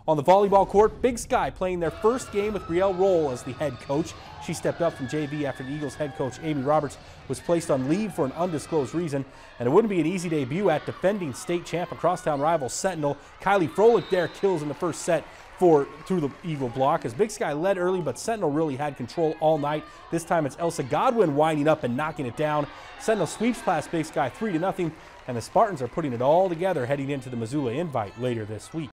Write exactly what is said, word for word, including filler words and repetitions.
On the volleyball court, Big Sky playing their first game with Brielle Roll as the head coach. She stepped up from J V after the Eagles head coach Amy Roberts was placed on leave for an undisclosed reason. And it wouldn't be an easy debut at defending state champ and crosstown rival Sentinel. Kylie Froelich there kills in the first set for through the Eagle block as Big Sky led early, but Sentinel really had control all night. This time it's Elsa Godwin winding up and knocking it down. Sentinel sweeps past Big Sky three to nothing, and the Spartans are putting it all together heading into the Missoula Invite later this week.